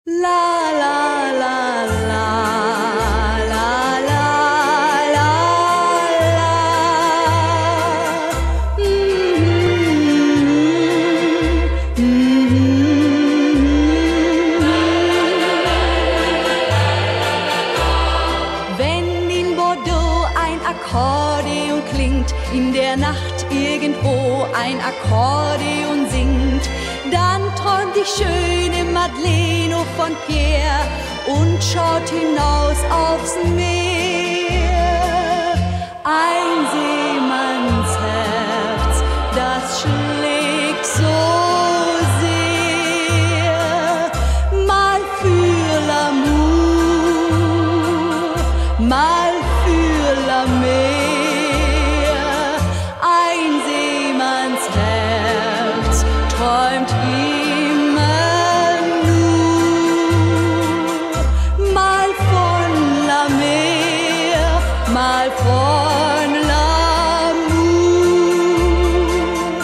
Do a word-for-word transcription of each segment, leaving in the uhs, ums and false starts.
La la la la la la la la. Mm-hmm. Mm-hmm. Wenn in Bordeaux ein Akkordeon klingt, in der Nacht irgendwo ein Akkordeon singt, dann träumt die schöne Madeleine von Pierre und schaut hinaus aufs Meer. Ein Seemannsherz, das schlägt so sehr, mal für l'amour, mal für la mer. Ein Seemannsherz träumt immer nur, mal von la mer, mal von l'amour.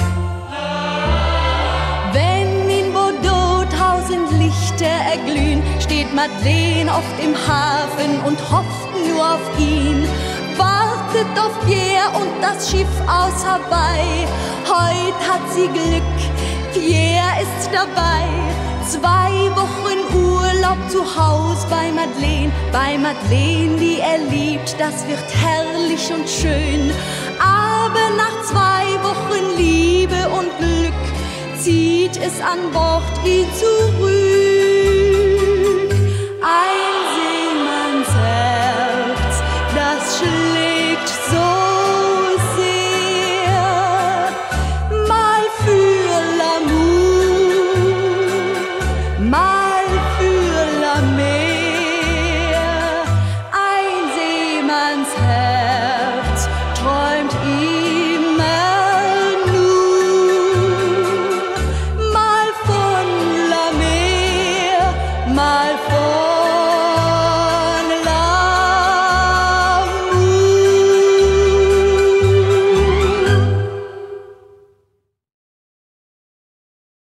Wenn in Bordeaux tausend Lichter erglühen, steht Madeleine oft im Hafen und hofft nur auf ihn, wartet auf Pierre und das Schiff aus Hawaii. Heut hat sie Glück, Pierre ist dabei. Zwei Wochen Urlaub zu Haus bei Madeleine, bei Madeleine, die er liebt, das wird herrlich und schön. Aber nach zwei Wochen Liebe und Glück zieht es an Bord ihn zurück. Ein Seemannsherz, das schlägt so sehr, mal für l'amour, mal für la mer.